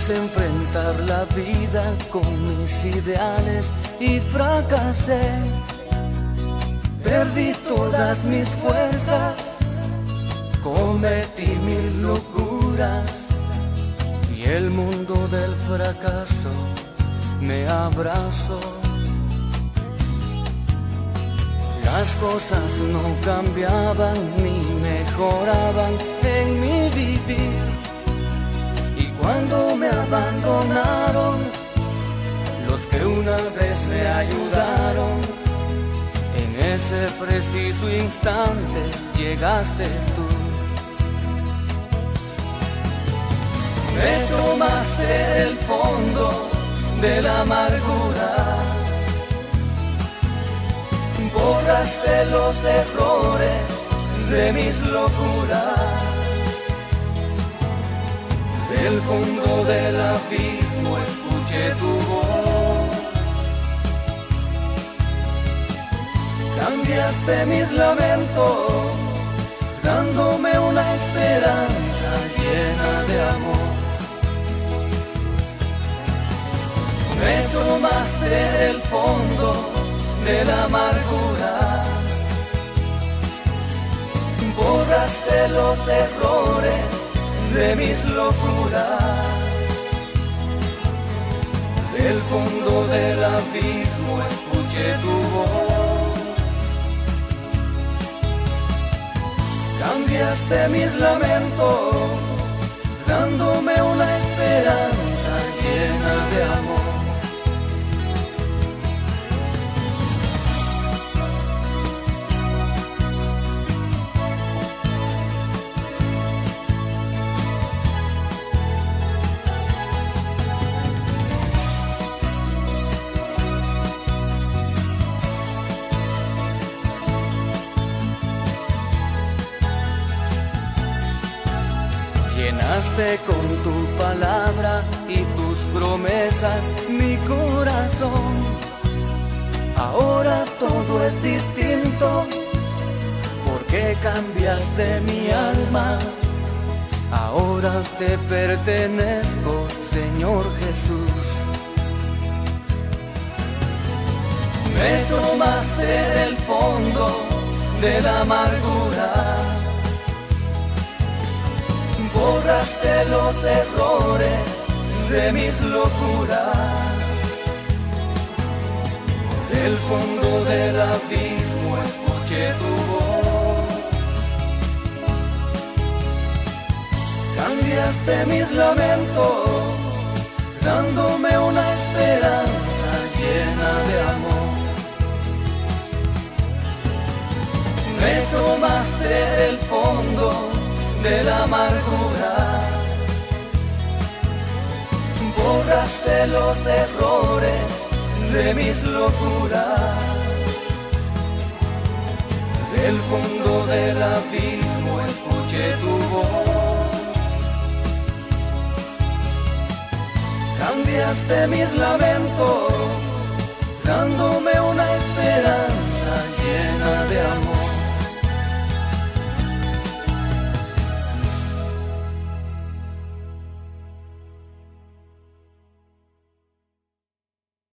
Quise enfrentar la vida con mis ideales y fracasé. Perdí todas mis fuerzas, cometí mil locuras y el mundo del fracaso me abrazó. Las cosas no cambiaban ni mejoraban en mi vivir. Y cuando me abandonaron los que una vez me ayudaron, en ese preciso instante llegaste tú. Me tomaste el fondo de la amargura, borraste los errores de mis locuras. Del fondo del abismo escuché tu voz, cambiaste mis lamentos, dándome una esperanza llena de amor. Me tomaste el fondo de la amargura, borraste los errores de mis locuras. Del fondo del abismo escuché tu voz, cambiaste mis lamentos, dándome una esperanza llena de amor. Llenaste con tu palabra y tus promesas mi corazón. Ahora todo es distinto, porque cambiaste mi alma. Ahora te pertenezco, Señor Jesús. Me tomaste el fondo de la amargura, borraste los errores de mis locuras. Del fondo del abismo escuché tu voz, cambiaste mis lamentos, dándome una esperanza llena de amor. Me tomaste el fondo de la amargura, borraste los errores de mis locuras. Del fondo del abismo escuché tu voz, cambiaste mis lamentos, dándome una esperanza